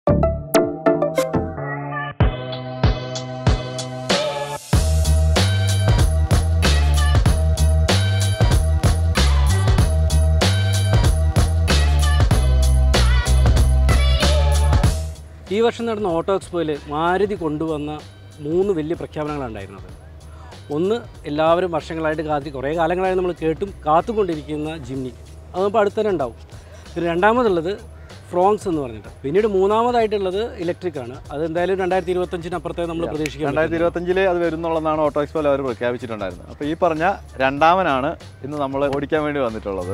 ഈ വർഷം നടന്ന ഓട്ടോ എക്സ്പോയിൽ മാരുതി കൊണ്ടുവന്ന 3 വലിയ പ്രഖ്യാപനങ്ങളാണ് ഉണ്ടായിരുന്നത്. ഒന്ന്, എല്ലാവരും വർഷങ്ങളായിട്ട് കുറേ കാലങ്ങളായി നമ്മൾ കാത്തുകൊണ്ടിരിക്കുന്ന ജിംനി, അതിപ്പോൾ അടുത്ത് തന്നെ ഉണ്ടാവും. പിന്നെ രണ്ടാമതുള്ളത് ഫ്രോങ്സ് എന്ന് പറഞ്ഞിട്ട്. പിന്നീട് മൂന്നാമതായിട്ടുള്ളത് ഇലക്ട്രിക്കാണ്. അത് എന്തായാലും 2025 അപ്പുറത്തെ നമ്മൾ പ്രതീക്ഷിക്കാം. 2025 അത് വരുന്നുള്ളതാണ് ഓട്ടോ എക്സ്പോയിൽ അവർ പ്രഖ്യാപിച്ചിട്ടുണ്ടായിരുന്നത്. അപ്പോൾ ഈ പറഞ്ഞ രണ്ടാമനാണ് ഇന്ന് നമ്മൾ ഓടിക്കാൻ വേണ്ടി വന്നിട്ടുള്ളത്.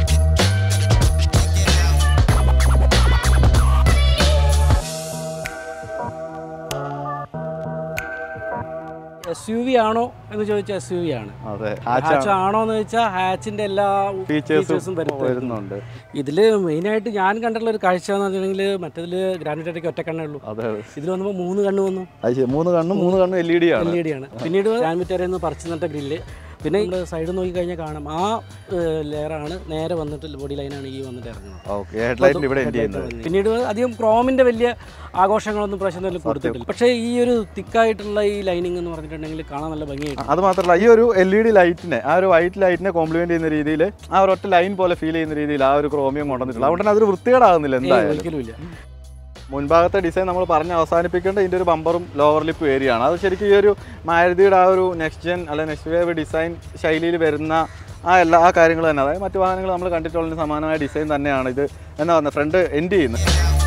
SUV ആണോ എന്ന് ചോദിച്ചാൽ SUV ആണ്. അതെ. ഹാച്ച് ആണോ എന്ന് ചോദിച്ചാൽ ഹാച്ചിൻ്റെ എല്ലാ ഫീച്ചേഴ്സും വരുന്നുണ്ട്. ഇതിൽ മെയിനായിട്ട് ഞാൻ കണ്ടിട്ടുള്ള ഒരു കാഴ്ച എന്ന് പറഞ്ഞിട്ടുണ്ടെങ്കിൽ മറ്റേതിൽ ഗ്രാൻഡ് വിറ്റാരയ്ക്ക് ഒറ്റ കണ്ണേ ഉള്ളൂ. ഇതിൽ വന്നപ്പോൾ 3 കണ്ണ് വന്നു. 3 കണ്ണും LED ആണ്. പിന്നീട് ഗ്രാൻഡ് വിറ്റാരയിൽ നിന്ന് പറിച്ചു നട്ട ഗ്രില്ല്. പിന്നെ നമ്മൾ സൈഡ് നോക്കി കഴിഞ്ഞാൽ കാണാം ആ ലെയറാണ് നേരെ വന്നിട്ട് ബോഡി ലൈനാണ് ഈ വന്നിട്ട് ഇറങ്ങുന്നത്. പിന്നീട് അധികം ക്രോമിൻ്റെ വലിയ ആഘോഷങ്ങളൊന്നും പ്രാവശ്യം കൊടുത്തിട്ടില്ല. പക്ഷേ ഈ ഒരു തിക്കായിട്ടുള്ള ഈ ലൈനിങ് എന്ന് പറഞ്ഞിട്ടുണ്ടെങ്കിൽ കാണാൻ നല്ല ഭംഗിയായിട്ട്. അത് മാത്രമല്ല, ഈ ഒരു LED ലൈറ്റിനെ, ആ ഒരു വൈറ്റ് ലൈറ്റിനെ കോംപ്ലിമെന്റ് ചെയ്യുന്ന രീതിയിൽ, ആ ഒരു ഒറ്റ ലൈൻ പോലെ ഫീൽ ചെയ്യുന്ന രീതിയിൽ ആ ഒരു ക്രോമിയം കൊണ്ടുവന്നിട്ടുള്ളത്. അതുകൊണ്ട് അതൊരു വൃത്തികേടാകുന്നില്ല എന്തായാലും. ഒരിക്കലും ഇല്ല. മുൻഭാഗത്തെ ഡിസൈൻ നമ്മൾ പറഞ്ഞ് അവസാനിപ്പിക്കേണ്ട ഇതിൻ്റെ ഒരു ബമ്പറും ലോവർ ലിപ്പ് ഏരിയ ആണ്. അത് ശരിക്കും ഈ ഒരു മാരുതിയുടെ ആ ഒരു നെക്സ്റ്റ് ജെൻ അല്ലെങ്കിൽ നെക്സ്റ്റ് വേവ് ഡിസൈൻ ശൈലിയിൽ വരുന്ന ആ കാര്യങ്ങൾ തന്നെ. അതായത് മറ്റു വാഹനങ്ങൾ നമ്മൾ കണ്ടിട്ടുള്ളതിന് സമാനമായ ഡിസൈൻ തന്നെയാണ് ഇത് എന്നാ പറഞ്ഞത് ഫ്രണ്ട് എൻഡ് ചെയ്യുന്നത്.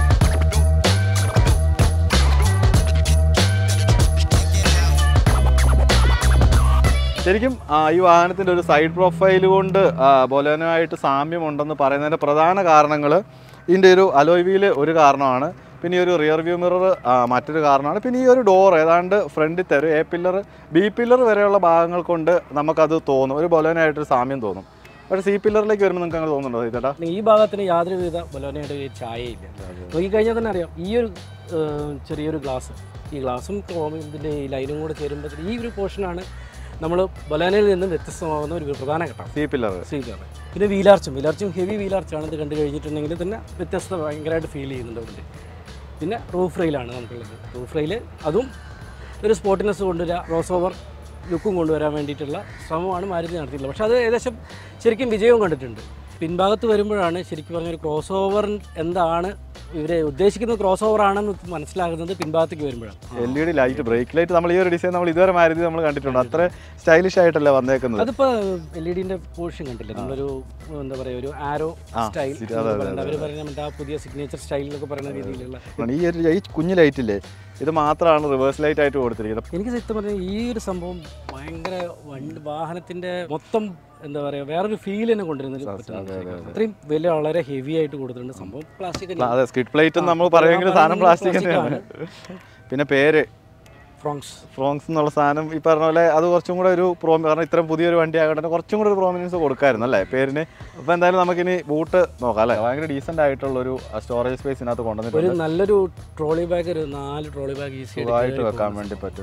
ശരിക്കും ഈ വാഹനത്തിൻ്റെ ഒരു സൈഡ് പ്രൊഫൈൽ കൊണ്ട് ബൊലേനോയായിട്ട് സാമ്യമുണ്ടെന്ന് പറയുന്നതിൻ്റെ പ്രധാന കാരണങ്ങൾ ഇതിൻ്റെ ഒരു അലോയ് വീല് ഒരു കാരണമാണ്. പിന്നെ ഈ ഒരു റിയർ വ്യൂ മിറർ മറ്റൊരു കാരണമാണ്. പിന്നെ ഈ ഒരു ഡോർ ഏതാണ്ട് ഫ്രണ്ടിൽ തരും A പില്ലർ B പില്ലർ വരെയുള്ള ഭാഗങ്ങൾ കൊണ്ട് നമുക്കത് തോന്നും, ഒരു ബൊലേനോയായിട്ടൊരു സാമ്യം തോന്നും. പക്ഷേ C പില്ലറിലേക്ക് വരുമ്പോൾ നിങ്ങൾക്ക് അങ്ങനെ തോന്നുന്നുണ്ടോ ചേട്ടാ? ഈ ഭാഗത്തിന് യാതൊരുവിധ ബൊലേനോയുടെ ചായയില്ല. നോക്കിക്കഴിഞ്ഞാൽ തന്നെ അറിയാം. ഈ ഒരു ചെറിയൊരു ഗ്ലാസ്, ഈ ഗ്ലാസും ഇതിൻ്റെ ഈ ലൈനും കൂടെ ചേരുമ്പോൾ ഈ ഒരു പോർഷനാണ് നമ്മൾ ബൊലേനോയിൽ നിന്ന് വ്യത്യസ്തമാകുന്ന ഒരു പ്രധാന ഘട്ടം. C pillar. പിന്നെ വീലാർച്ചും ഹെവി വീലാർച്ചാണ് ഇത് കണ്ടു കഴിഞ്ഞിട്ടുണ്ടെങ്കിൽ തന്നെ വ്യത്യസ്തത ഭയങ്കരമായിട്ട് ഫീൽ ചെയ്യുന്നുണ്ട് അവിടെ. പിന്നെ റൂഫ് റെയിലാണ് നമുക്കുള്ളത്. റൂഫ് റെയിൽ അതും ഒരു സ്പോർട്ടിനെസ് കൊണ്ടുവരിക, ക്രോസ് ഓവർ ലുക്കും കൊണ്ടുവരാൻ വേണ്ടിയിട്ടുള്ള ശ്രമമാണ് മാരുതി നടത്തിയിട്ടുള്ളത്. പക്ഷേ അത് ഏകദേശം ശരിക്കും വിജയവും കണ്ടിട്ടുണ്ട്. പിൻഭാഗത്ത് വരുമ്പോഴാണ് ശരിക്കും പറഞ്ഞൊരു ക്രോസ് ഓവർ എന്താണ് ഇവരെ ഉദ്ദേശിക്കുന്നത്, ക്രോസ് ഓവർ ആണെന്ന് മനസ്സിലാകുന്നത് പിൻഭാഗത്തേക്ക് വരുമ്പോഴാണ്. LED ലൈറ്റ്, ബ്രേക്ക് ലൈറ്റ്, നമ്മൾ ഈ ഒരു ഡിസൈൻ നമ്മൾ ഇതുവരെ മാരുതി നമ്മൾ കണ്ടിട്ടുണ്ട്. അത്ര സ്റ്റൈലിഷ് ആയിട്ടല്ലേ വന്നേക്കുന്നത്. അതിപ്പോൾ LED പോർഷൻ കണ്ടില്ല, നമ്മളൊരു എന്താ പറയുക ഒരു ആരോ സ്റ്റൈൽ അവർ പറയുന്ന ആ പുതിയ സിഗ്നേച്ചർ സ്റ്റൈലിലൊക്കെ പറയുന്ന രീതിയിലുള്ള ഈ കുഞ്ഞു ലൈറ്റില്ലേ, ഇത് മാത്രമാണ് റിവേഴ്സ് ലൈറ്റ് ആയിട്ട് കൊടുത്തിരിക്കുന്നത്. എനിക്ക് സത്യം പറഞ്ഞാൽ ഈ ഒരു സംഭവം ഭയങ്കര വാഹനത്തിൻ്റെ മൊത്തം എന്താ പറയുക വേറൊരു ഫീൽ തന്നെ കൊണ്ടുവരുന്നത്. അത്രയും വില വളരെ ഹെവി ആയിട്ട് കൊടുത്തിട്ടുണ്ട്. സംഭവം പ്ലാസ്റ്റിക്, സ്കിഡ് പ്ലേറ്റ് നമ്മൾ പറയുമെങ്കിൽ സാധനം പ്ലാസ്റ്റിക് തന്നെയാണ്. പിന്നെ പേര് ഫ്രോങ്സ് എന്നുള്ള സാധനം ഈ പറഞ്ഞ പോലെ അത് കുറച്ചും കൂടെ ഒരു കാരണം ഇത്രയും പുതിയൊരു വണ്ടി ആകട്ടെ കുറച്ചും കൂടെ ഒരു പ്രോമിനൻസ് കൊടുക്കായിരുന്നു അല്ലേ പേരിന്. അപ്പോൾ എന്തായാലും നമുക്കിനി ബൂട്ട് നോക്കാം അല്ലേ. ഭയങ്കര ഡീസൻ്റ് ആയിട്ടുള്ളൊരു സ്റ്റോറേജ് സ്പേസ് ഇതിനകത്ത് കൊണ്ടുവന്നിട്ടുണ്ട്. ഒരു നല്ലൊരു ട്രോളി ബാഗ്, ഒരു 4 ട്രോളി ബാഗ് ഈസി ആയിട്ട് വെക്കാൻ വേണ്ടി പറ്റും.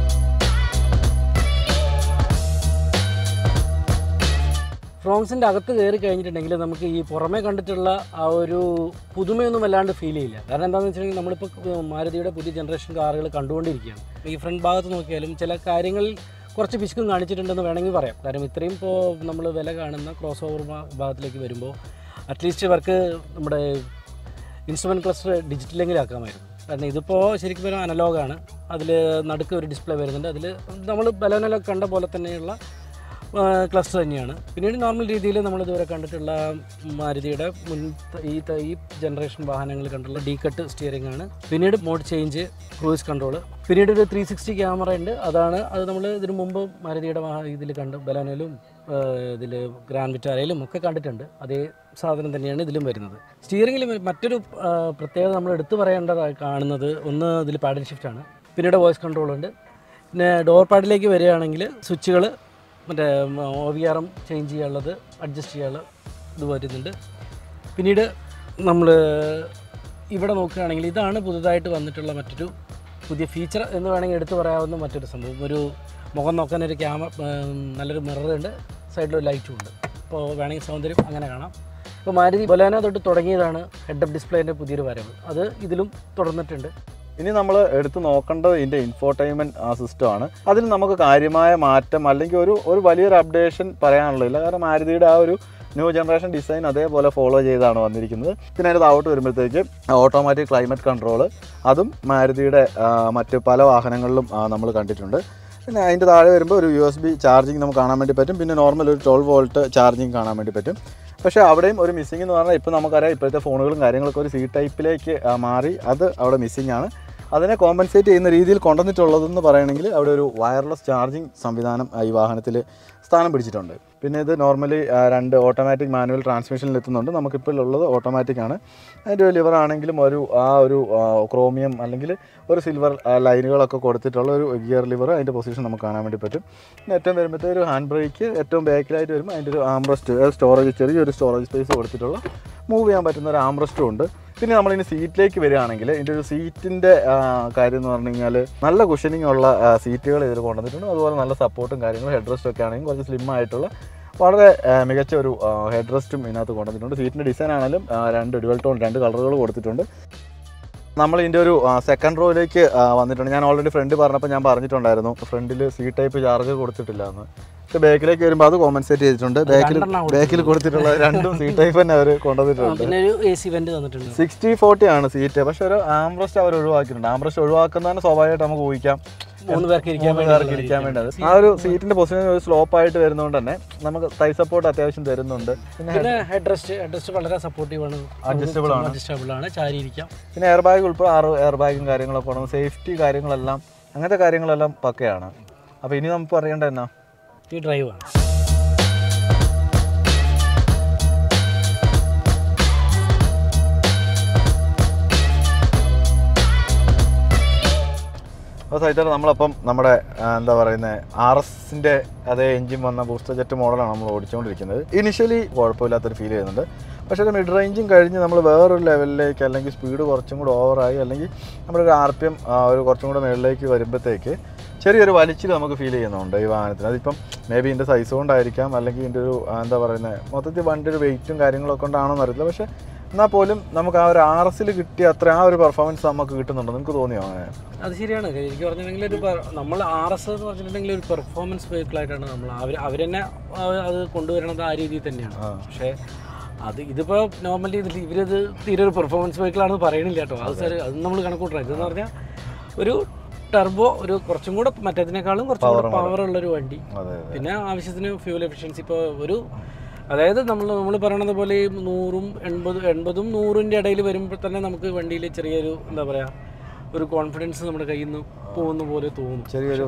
ഫ്രോങ്സിൻ്റെ അകത്ത് കയറി കഴിഞ്ഞിട്ടുണ്ടെങ്കിൽ നമുക്ക് ഈ പുറമേ കണ്ടിട്ടുള്ള ആ ഒരു പുതുമയൊന്നും വല്ലാണ്ട് ഫീൽ ചെയ്യില്ല. കാരണം എന്താണെന്ന് വെച്ചിട്ടുണ്ടെങ്കിൽ നമ്മളിപ്പോൾ മാരുതിയുടെ പുതിയ ജനറേഷൻ കാറുകൾ കണ്ടുകൊണ്ടിരിക്കുകയാണ്. ഈ ഫ്രണ്ട് ഭാഗത്ത് നോക്കിയാലും ചില കാര്യങ്ങളിൽ കുറച്ച് പിശുക്കും കാണിച്ചിട്ടുണ്ടെന്ന് വേണമെങ്കിൽ പറയാം. കാരണം ഇത്രയും ഇപ്പോൾ നമ്മൾ വില കാണുന്ന ക്രോസ് ഓവർ ഭാഗത്തിലേക്ക് വരുമ്പോൾ അറ്റ്ലീസ്റ്റ് ഇവർക്ക് നമ്മുടെ ഇൻസ്ട്രുമെൻറ്റ് ക്ലസ്റ്റർ ഡിജിറ്റലെങ്കിലും ആക്കാമായിരുന്നു. കാരണം ഇതിപ്പോൾ ശരിക്കും പറഞ്ഞാൽ അനലോഗാണ്. അതിൽ നടുക്ക് ഒരു ഡിസ്പ്ലേ വരുന്നുണ്ട്. അതിൽ നമ്മൾ ബലോനൊക്കെ കണ്ട പോലെ തന്നെയുള്ള ക്ലസ്റ്റർ തന്നെയാണ്. പിന്നീട് നോർമൽ രീതിയിൽ നമ്മളിതുവരെ കണ്ടിട്ടുള്ള മാരുതിയുടെ ഈ ജനറേഷൻ വാഹനങ്ങൾ കണ്ടുള്ള ഡി കട്ട് സ്റ്റിയറിംഗ് ആണ്. പിന്നീട് മോഡ് ചേഞ്ച്, ക്രൂയിസ് കൺട്രോൾ, പിന്നീട് ഒരു 360 ക്യാമറ ഉണ്ട്. അത് നമ്മൾ ഇതിനു മുമ്പ് മാരുതിയുടെ ഇതിൽ കണ്ട് ബലോനയിലും ഇതിൽ ഗ്രാൻഡ് വിറ്റാരയിലും ഒക്കെ കണ്ടിട്ടുണ്ട്. അതേ സാധനം തന്നെയാണ് ഇതിലും വരുന്നത്. സ്റ്റിയറിംഗിൽ മറ്റൊരു പ്രത്യേകത നമ്മൾ എടുത്തു പറയേണ്ടതായി കാണുന്നത് ഒന്ന് ഇതിൽ പാഡൽ ഷിഫ്റ്റാണ്. പിന്നീട് വോയിസ് കൺട്രോൾ ഉണ്ട്. പിന്നെ ഡോർ പാഡിലേക്ക് വരികയാണെങ്കിൽ സ്വിച്ചുകൾ മറ്റേ OVRM ചേഞ്ച് ചെയ്യാനുള്ളത്, അഡ്ജസ്റ്റ് ചെയ്യാനുള്ളത് ഇത് വരുന്നുണ്ട്. പിന്നീട് നമ്മൾ ഇവിടെ നോക്കുകയാണെങ്കിൽ ഇതാണ് പുതുതായിട്ട് വന്നിട്ടുള്ള മറ്റൊരു പുതിയ ഫീച്ചർ എന്ന് വേണമെങ്കിൽ എടുത്തു പറയാവുന്ന മറ്റൊരു സംഭവം. ഒരു മുഖം നോക്കാനൊരു നല്ലൊരു മിററുണ്ട്, സൈഡിലൊരു ലൈറ്റും ഉണ്ട്. അപ്പോൾ വേണമെങ്കിൽ സൗന്ദര്യം അങ്ങനെ കാണാം. ഇപ്പോൾ മാരുതി ബൊലേനോ തൊട്ട് തുടങ്ങിയതാണ് ഹെഡ് അപ്പ് ഡിസ്പ്ലേൻ്റെ പുതിയൊരു വരവ്. അത് ഇതിലും തുടർന്നിട്ടുണ്ട്. ഇനി നമ്മൾ എടുത്ത് നോക്കേണ്ടത് ഇതിൻ്റെ ഇൻഫോർടൈൻമെൻറ്റ് സിസ്റ്റമാണ്. അതിൽ നമുക്ക് കാര്യമായ മാറ്റം അല്ലെങ്കിൽ ഒരു വലിയൊരു അപ്ഡേഷൻ പറയാനുള്ളതില്ല. കാരണം മാരുതിയുടെ ആ ഒരു ന്യൂ ജനറേഷൻ ഡിസൈൻ അതേപോലെ ഫോളോ ചെയ്താണ് വന്നിരിക്കുന്നത്. പിന്നെ അതിൻ്റെ താഴോട്ട് വരുമ്പോഴത്തേക്ക് ഓട്ടോമാറ്റിക് ക്ലൈമറ്റ് കൺട്രോൾ, അതും മാരുതിയുടെ മറ്റ് പല വാഹനങ്ങളിലും നമ്മൾ കണ്ടിട്ടുണ്ട്. പിന്നെ അതിൻ്റെ താഴെ വരുമ്പോൾ ഒരു USB ചാർജിങ് നമുക്ക് കാണാൻ വേണ്ടി പറ്റും. പിന്നെ നോർമൽ ഒരു 12 വോൾട്ട് ചാർജിങ് കാണാൻ വേണ്ടി പറ്റും. പക്ഷേ അവിടെയും ഒരു മിസ്സിംഗ് എന്ന് പറഞ്ഞാൽ ഇപ്പോൾ നമുക്കറിയാം ഇപ്പോഴത്തെ ഫോണുകളും കാര്യങ്ങളൊക്കെ ഒരു C ടൈപ്പിലേക്ക് മാറി, അത് അവിടെ മിസ്സിംഗ് ആണ്. അതിനെ കോമ്പൻസേറ്റ് ചെയ്യുന്ന രീതിയിൽ കൊണ്ടുവന്നിട്ടുള്ളതെന്ന് പറയുകയാണെങ്കിൽ അവിടെ ഒരു വയർലെസ് ചാർജിങ് സംവിധാനം ഈ വാഹനത്തിൽ സ്ഥാനം പിടിച്ചിട്ടുണ്ട്. പിന്നെ ഇത് നോർമലി 2 ഓട്ടോമാറ്റിക് മാനുവൽ ട്രാൻസ്മിഷനിൽ എത്തുന്നുണ്ട്. നമുക്കിപ്പോൾ ഉള്ളത് ഓട്ടോമാറ്റിക് ആണ്. അതിൻ്റെ ഒരു ലിവർ ആണെങ്കിലും ഒരു ക്രോമിയം അല്ലെങ്കിൽ ഒരു സിൽവർ ലൈനുകളൊക്കെ കൊടുത്തിട്ടുള്ള ഒരു ഗിയർ ലിവർ, അതിൻ്റെ പൊസിഷൻ നമുക്ക് കാണാൻ വേണ്ടി പറ്റും. പിന്നെ ഏറ്റവും വരുമ്പോഴത്തേക്ക് ഒരു ഹാൻഡ് ബ്രേക്ക് ഏറ്റവും ബാക്കിലായിട്ട് വരുമ്പോൾ അതിൻ്റെ ഒരു ആംറസ്റ്റ്, സ്റ്റോറേജ് ചെറിയൊരു സ്റ്റോറേജ് സ്പേസ് കൊടുത്തിട്ടുള്ള മൂവ് ചെയ്യാൻ പറ്റുന്ന ഒരു ആംറസ്റ്റും ഉണ്ട്. പിന്നെ നമ്മളിനി സീറ്റിലേക്ക് വരികയാണെങ്കിൽ ഇതിൻ്റെ ഒരു സീറ്റിൻ്റെ കാര്യം എന്ന് പറഞ്ഞു കഴിഞ്ഞാൽ നല്ല കുഷനിങ് ഉള്ള സീറ്റുകൾ ഇതിൽ കൊണ്ടുവന്നിട്ടുണ്ട്. അതുപോലെ നല്ല സപ്പോർട്ടും കാര്യങ്ങളും ഹെഡ് റെസ്റ്റ് ഒക്കെ ആണെങ്കിലും കുറച്ച് സ്ലിം ആയിട്ടുള്ള വളരെ മികച്ച ഒരു ഹെഡ് റെസ്റ്റും ഇതിനകത്ത് കൊണ്ടുവന്നിട്ടുണ്ട്. സീറ്റിൻ്റെ ഡിസൈൻ ആണെങ്കിലും 2 ഡ്യുവൽ ടോൺ 2 കളറുകൾ കൊടുത്തിട്ടുണ്ട്. നമ്മൾ ഇതിൻ്റെ ഒരു സെക്കൻഡ് റോയിലേക്ക് വന്നിട്ടുണ്ട്. ഞാൻ ഓൾറെഡി ഫ്രണ്ട് പറഞ്ഞപ്പോൾ ഞാൻ പറഞ്ഞിട്ടുണ്ടായിരുന്നു ഫ്രണ്ടിൽ C ടൈപ്പ് ചാർജർ കൊടുത്തിട്ടില്ല എന്ന്. പക്ഷേ ബാക്കിലേക്ക് വരുമ്പോൾ അത് കോമ്പൻസേറ്റ് ചെയ്തിട്ടുണ്ട്. ബാക്കിൽ കൊടുത്തിട്ടുള്ള 2 C ടൈപ്പ് തന്നെ അവർ കൊണ്ടുവന്നിട്ടുണ്ട്. 60/40 ആണ് സീറ്റ്. പക്ഷേ ഒരു ആംറസ്റ്റ് അവർ ഒഴിവാക്കിയിട്ടുണ്ട്. ആംറസ്റ്റ് ഒഴിവാക്കുന്നതാണ് സ്വാഭാവികമായിട്ട് നമുക്ക് ഊഹിക്കാം 3 പേർക്ക് ഇരിക്കാൻ വേണ്ടത്. ആ ഒരു സീറ്റിന്റെ പൊസിഷൻ ഒരു സ്ലോപ്പ് ആയിട്ട് വരുന്നതുകൊണ്ട് തന്നെ നമുക്ക് തൈ സപ്പോർട്ട് അത്യാവശ്യം തരുന്നുണ്ട്. പിന്നെ ഹെഡ് റെസ്റ്റ് വളരെ സപ്പോർട്ടീവ് ആണ്, അഡ്ജസ്റ്റബിൾ ആണ്, ചാരി ഇരിക്കാം. പിന്നെ എയർ ബാഗ് ഉൾപ്പെടെ 6 എയർ ബാഗും കാര്യങ്ങളൊക്കെ ഉണ്ട്. സേഫ്റ്റി കാര്യങ്ങളെല്ലാം അങ്ങനത്തെ കാര്യങ്ങളെല്ലാം പക്കയാണ്. അപ്പോൾ ഇനി നമുക്ക് പറയേണ്ടത് എന്നാ ഈ ഡ്രൈവാണ്. അപ്പോൾ സൈറ്റാണ് നമ്മളപ്പം നമ്മുടെ എന്താ പറയുന്നത് RSൻ്റെ അതേ എഞ്ചിൻ വന്ന ബൂസ്റ്റർ ജെറ്റ് മോഡലാണ് നമ്മൾ ഓടിച്ചുകൊണ്ടിരിക്കുന്നത്. ഇനിഷ്യലി കുഴപ്പമില്ലാത്തൊരു ഫീൽ ചെയ്യുന്നുണ്ട്. പക്ഷേ ഒരു മിഡ് റേഞ്ചും കഴിഞ്ഞ് നമ്മൾ വേറൊരു ലെവലിലേക്ക് അല്ലെങ്കിൽ സ്പീഡ് കുറച്ചും കൂടെ ഓവറായി അല്ലെങ്കിൽ നമ്മുടെ ഒരു RPM ഒരു കുറച്ചും കൂടെ മുകളിലേക്ക് വരുമ്പോഴത്തേക്ക് ചെറിയൊരു വലിച്ചിൽ നമുക്ക് ഫീൽ ചെയ്യുന്നുണ്ട് ഈ വാഹനത്തിന്. അതിപ്പം മേ ബി ഇതിൻ്റെ സൈസ് കൊണ്ടായിരിക്കാം, അല്ലെങ്കിൽ ഇതിൻ്റെ ഒരു എന്താ പറയുന്നത് മൊത്തത്തിൽ വണ്ടി ഒരു വെയിറ്റും കാര്യങ്ങളൊക്കെ കൊണ്ടാണോന്ന് അറിയില്ല. പക്ഷേ എന്നാൽ പോലും നമുക്ക് ആ ഒരു RSൽ കിട്ടിയ അത്ര ആ ഒരു പെർഫോമൻസ് നമുക്ക് കിട്ടുന്നുണ്ടോ? നിങ്ങൾക്ക് തോന്നിയോ? അത് ശരിയാണ്. എനിക്ക് പറഞ്ഞിട്ടുണ്ടെങ്കിൽ നമ്മൾ RS എന്ന് പറഞ്ഞിട്ടുണ്ടെങ്കിൽ ഒരു പെർഫോമൻസ് വെഹിക്കിളായിട്ടാണ് നമ്മൾ അവർ തന്നെ അത് കൊണ്ടുവരണത് ആ രീതിയിൽ തന്നെയാണ്. പക്ഷേ ഇതിപ്പോൾ നോർമലി ഇവരത് തീരെ ഒരു പെർഫോമൻസ് വെഹിക്കിളാണെന്ന് പറയണില്ല കേട്ടോ. അത് നമ്മൾ കണക്കൂട്ടണം. ഇതെന്ന് പറഞ്ഞാൽ ഒരു ടർബോ, ഒരു കുറച്ചും കൂടെ മറ്റേതിനേക്കാളും കുറച്ചും കൂടെ പവറുള്ളൊരു വണ്ടി. പിന്നെ ആവശ്യത്തിന് ഫ്യൂൽ എഫിഷ്യൻസി ഇപ്പോൾ അതായത് നമ്മൾ പറയണത് പോലെ 100-80 100ൻ്റെ ഇടയിൽ വരുമ്പോൾ തന്നെ നമുക്ക് വണ്ടിയിൽ ചെറിയൊരു എന്താ പറയുക ഒരു കോൺഫിഡൻസ് നമ്മുടെ കയ്യിൽ നിന്ന് പോകുന്ന പോലെ തോന്നും. ചെറിയൊരു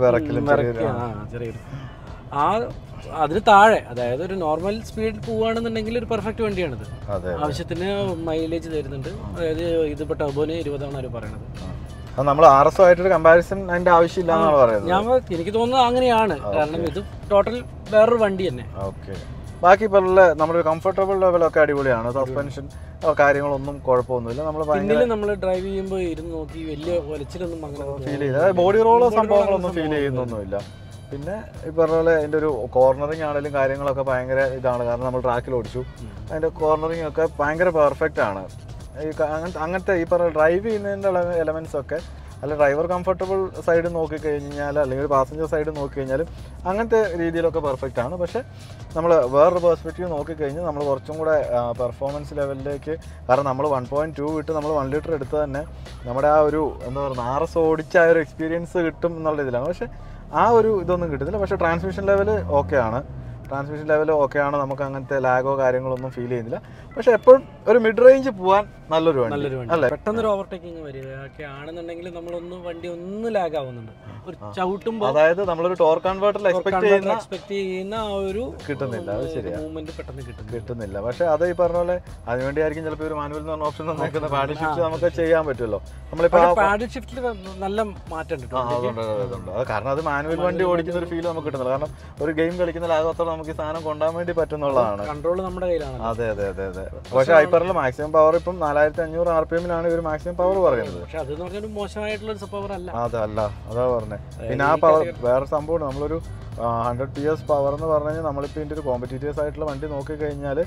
അതിന് താഴെ, അതായത് ഒരു നോർമൽ സ്പീഡ് പോവുകയാണെന്നുണ്ടെങ്കിൽ ഒരു പെർഫെക്റ്റ് വണ്ടിയാണിത്. ആവശ്യത്തിന് മൈലേജ് തരുന്നുണ്ട്. അതായത് ഇതിപ്പോൾ ടർബോന് 20 അവർ പറയണത്. നമ്മൾ RS ആയിട്ടൊരു കമ്പാരിസൺ അതിൻ്റെ ആവശ്യമില്ല എന്നാണ് പറയുന്നത്. എനിക്ക് തോന്നുന്നത് അങ്ങനെയാണ്. കാരണം ഇത് ടോട്ടൽ വേറൊരു വണ്ടി തന്നെ. ഓക്കെ. ബാക്കി ഇപ്പോൾ നമ്മുടെ കംഫർട്ടബിൾ ലെവലൊക്കെ അടിപൊളിയാണ്. സസ്പെൻഷൻ കാര്യങ്ങളൊന്നും കുഴപ്പമൊന്നുമില്ല. നമ്മൾ ഡ്രൈവ് ചെയ്യുമ്പോൾ ഇരുന്ന് നോക്കി വലിയ ഒലച്ചിലൊന്നും ഫീൽ ചെയ്യില്ല. ബോഡി റോളോ സംഭവങ്ങളൊന്നും ഫീൽ ചെയ്യുന്നൊന്നുമില്ല. പിന്നെ ഈ പറഞ്ഞ പോലെ അതിൻ്റെ ഒരു കോർണറിങ് ആണെങ്കിലും കാര്യങ്ങളൊക്കെ ഭയങ്കര ഇതാണ്. കാരണം നമ്മൾ ട്രാക്കിൽ ഓടിച്ചു, അതിൻ്റെ കോർണറിങ് ഒക്കെ ഭയങ്കര പെർഫെക്റ്റ് ആണ്. അങ്ങനത്തെ ഈ പറഞ്ഞ ഡ്രൈവ് ചെയ്യുന്നതിൻ്റെ എലമെൻറ്റ്സ് ഒക്കെ അല്ല ഡ്രൈവർ കംഫർട്ടബിൾ സൈഡ് നോക്കിക്കഴിഞ്ഞാൽ അല്ലെങ്കിൽ പാസഞ്ചർ സൈഡ് നോക്കിക്കഴിഞ്ഞാലും അങ്ങനത്തെ രീതിയിലൊക്കെ പെർഫെക്റ്റ് ആണ്. പക്ഷേ നമ്മൾ വേറൊരു പെർസ്പെക്റ്റീവ് നോക്കിക്കഴിഞ്ഞാൽ നമ്മൾ കുറച്ചും കൂടെ പെർഫോമൻസ് ലെവലിലേക്ക്, കാരണം നമ്മൾ 1.2 വിട്ട് നമ്മൾ 1 ലിറ്റർ എടുത്ത് തന്നെ നമ്മുടെ ആ ഒരു എന്താ പറയുക RS ഓടിച്ച ആ ഒരു എക്സ്പീരിയൻസ് കിട്ടും എന്നുള്ള ഇതിലാണ്. പക്ഷേ ആ ഒരു ഇതൊന്നും കിട്ടുന്നില്ല. പക്ഷേ ട്രാൻസ്മിഷൻ ലെവൽ ഓക്കെയാണ്. നമുക്ക് അങ്ങനത്തെ ലാഗോ കാര്യങ്ങളൊന്നും ഫീൽ ചെയ്യുന്നില്ല. പക്ഷെ എപ്പോഴും ഒരു മിഡ് റേഞ്ച് പോകാൻ നല്ലൊരു വണ്ടി. പെട്ടെന്നൊരു ഓവർടേക്കിംഗ് വരികയൊക്കെ ആണെന്നുണ്ടെങ്കിൽ വണ്ടി ഒന്ന് ലാഗ് ആവുന്നുണ്ട്. ഒരു ചവിട്ടുമ്പോൾ അതായത് നമ്മളൊരു ടോർക്ക് കൺവേർട്ടറിൽ എക്സ്പെക്ട് ചെയ്യുന്ന ആ ഒരു കിട്ടുന്നില്ല. അത് ശരിയാണ്, മൂവ്മെന്റ് പെട്ടെന്ന് കിട്ടുന്നില്ല. പക്ഷെ അത് ഈ പറഞ്ഞ പോലെ അതിനുവേണ്ടിയായിരിക്കും ചിലപ്പോൾ ഒരു മാനുവൽ എന്ന് പറഞ്ഞ ഓപ്ഷൻ തന്നേക്കുന്ന പാഡിൽ ഷിഫ്റ്റ് നമുക്ക് ചെയ്യാൻ പറ്റുമല്ലോ. നമ്മളിപ്പോൾ പാഡിൽ ഷിഫ്റ്റിൽ നല്ല മാറ്റം ഉണ്ട്. കാരണം അത് മാനുവൽ വണ്ടി ഓടിക്കുന്ന ഒരു ഫീൽ നമുക്ക് കിട്ടുന്നില്ല. കാരണം ഒരു ഗെയിം കളിക്കുന്ന ലാഘവത്തോടെ നമുക്ക് ഈ സാധനം കൊണ്ടുപോകാൻ വേണ്ടി പറ്റുന്നുള്ളതാണ്. കൺട്രോൾ നമ്മുടെ കയ്യിലാണ്. അതെ. പക്ഷേ ഹൈപ്പറിൽ മാക്സിമം പവർ ഇപ്പം 4500 RPM-ലാണ് ഇവർ മാക്സിമം പവർ പറയുന്നത്. പക്ഷെ അത് മോശമായിട്ടുള്ള പവർ അല്ല. അതല്ല, അതാ പറഞ്ഞത്. പിന്നെ ആ പവർ വേറെ സംഭവമാണ്. നമ്മളൊരു 100 PS പവർ എന്ന് പറഞ്ഞു കഴിഞ്ഞാൽ നമ്മളിപ്പോൾ ഇതിൻ്റെ ഒരു കോമ്പറ്റീറ്റീവ്സ് ആയിട്ടുള്ള വണ്ടി നോക്കിക്കഴിഞ്ഞാൽ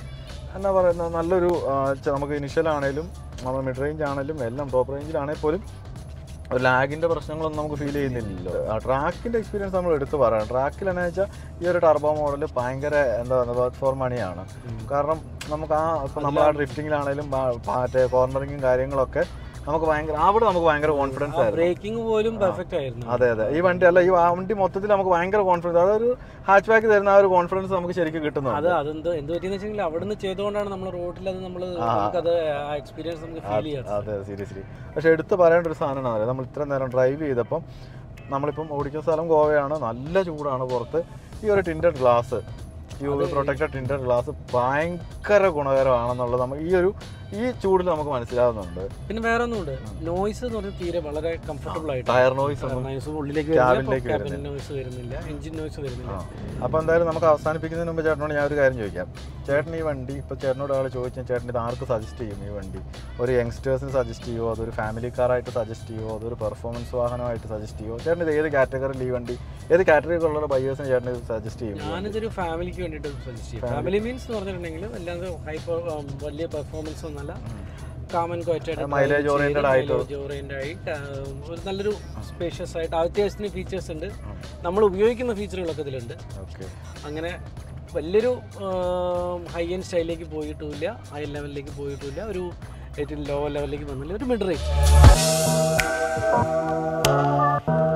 എന്നാ പറയുന്നത് നല്ലൊരു നമുക്ക് ഇനിഷ്യൽ ആണെങ്കിലും നമ്മൾ മിഡ് റേഞ്ച് ആണെങ്കിലും എല്ലാം ടോപ്പ് റേഞ്ചിലാണെങ്കിൽ പോലും ഒരു ലാഗിൻ്റെ പ്രശ്നങ്ങളൊന്നും നമുക്ക് ഫീൽ ചെയ്യുന്നില്ലല്ലോ. ട്രാക്കിൻ്റെ എക്സ്പീരിയൻസ് നമ്മൾ എടുത്ത് പറയാം. ട്രാക്കിൽ എന്നാ വെച്ചാൽ ഈ ഒരു ടർബോ മോഡൽ ഭയങ്കര എന്താ പറയുക വർക്ക് ഫോർ മണിയാണ്. കാരണം നമുക്ക് ഇപ്പോൾ നമ്മൾ ആ ഡ്രിഫ്റ്റിങ്ങിലാണെങ്കിലും മറ്റേ കോർണറിങ്ങും കാര്യങ്ങളൊക്കെ നമുക്ക് ഭയങ്കര കോൺഫിഡൻസ് ആയിരുന്നു. ബ്രേക്കിംഗ് പോലും പെർഫെക്റ്റ് ആയിരുന്നു. അതെ ഈ വണ്ടി മൊത്തത്തിൽ നമുക്ക് ഭയങ്കര കോൺഫിഡൻസ്, അതൊരു ഹാച്ച് ബാക്ക് തരുന്ന ആ ഒരു കോൺഫിഡൻസ് നമുക്ക് ശരിക്കും കിട്ടുന്നത്. അതെന്ത് പറ്റിയെന്ന് വെച്ചെങ്കിൽ അവിടുന്ന് ചെയ്തുകൊണ്ടാണ് നമ്മൾ റോഡിൽ അത് നമുക്കത് ആ എക്സ്പീരിയൻസ് നമുക്ക് ഫീൽ ചെയ്യാം. അതെ സീരിയസ്ലി. പക്ഷെ എടുത്ത് പറയേണ്ട ഒരു സാധനമാണ്, നമ്മൾ ഇത്ര നേരം ഡ്രൈവ് ചെയ്തപ്പം നമ്മളിപ്പം ഓടിക്കുന്ന സ്ഥലം ഗോവയാണ്, നല്ല ചൂടാണ് പുറത്ത്. ഈ ഒരു tinted glass, UV protected tinted glass ഭയങ്കര ഗുണകരമാണെന്നുള്ളത് നമുക്ക് ഈ ചൂടിൽ നമുക്ക് മനസ്സിലാവുന്നുണ്ട്. പിന്നെ വേറെ ഒന്നുമുണ്ട്, നോയ്സ് എന്ന് പറഞ്ഞാൽ തീരെ വളരെ കംഫർട്ടബിൾ ആയിട്ട് ടയർ നോയ്സ് ഉള്ളിലേക്ക് നോയ്സ് വരുന്നില്ല, എഞ്ചിൻ നോയ്സ് വരുന്നില്ല. അപ്പോൾ എന്തായാലും നമുക്ക് അവസാനിപ്പിക്കുന്നതിന് മുമ്പ് ചേട്ടനോട് ഞാൻ ഒരു കാര്യം ചോദിക്കാം. ചേട്ടൻ ഈ വണ്ടി ഇപ്പോൾ ചേട്ടനോട് ആൾ ചോദിച്ചാൽ ചേട്ടൻ ഇത് ആർക്ക് സജസ്റ്റ് ചെയ്യും? ഈ വണ്ടി ഒരു യങ്സ്റ്റേഴ്സിന് സജസ്റ്റ് ചെയ്യുമോ, അതൊരു ഫാമിലി കാറായിട്ട് സജസ്റ്റ് ചെയ്യുമോ, അതൊരു പെർഫോമൻസ് വാഹനമായിട്ട് സജസ്റ്റ് ചെയ്യുമോ? ചേട്ടൻ ഇത് ഏത് കാറ്റഗറിയിൽ ഈ വണ്ടി ഏത് കാറ്റഗറിയിലുള്ള ബയേഴ്സിന് ചേട്ടൻ ഇത് സജസ്റ്റ് ചെയ്യും? ഞാനിതൊരു ഫാമിലിക്ക് വേണ്ടിയിട്ട് സജസ്റ്റ് ചെയ്യും. ഫാമിലി മീൻസ് എന്ന് പറഞ്ഞിട്ടുണ്ടെങ്കിൽ അല്ലാതെ വലിയ പെർഫോമൻസ് ഒന്നല്ല, കാമൻ ക്വയറ്റ് മൈലേജ് ഓറിയന്റഡ് ആയിട്ട് ഒരു നല്ലൊരു സ്പേഷ്യസ് ആയിട്ട് അത്യാവശ്യത്തിന് ഫീച്ചേഴ്സ് ഉണ്ട്, നമ്മൾ ഉപയോഗിക്കുന്ന ഫീച്ചറുകളൊക്കെ ഇതിലുണ്ട്. അങ്ങനെ വലിയൊരു ഹൈ എൻഡ് സ്റ്റൈലിലേക്ക് പോയിട്ടുമില്ല, ഹൈ ലെവലിലേക്ക് പോയിട്ടുമില്ല, ഒരു ഏറ്റവും ലോ ലെവലിലേക്ക് വന്നില്ല, ഒരു മിഡ് റേഞ്ച്.